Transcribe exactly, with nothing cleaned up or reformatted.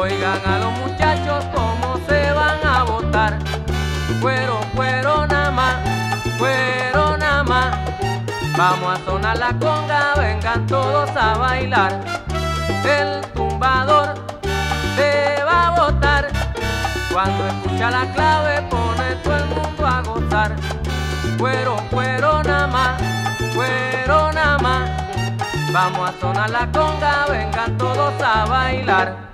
Oigan a los muchachos cómo se van a botar. Cuero, cuero nada más, cuero nada más. Vamos a sonar la conga, vengan todos a bailar. El tumbador se va a botar. Cuando escucha la clave pone todo el mundo a gozar. Cuero, cuero nada más, cuero nada más. Vamos a sonar la conga, vengan todos a bailar.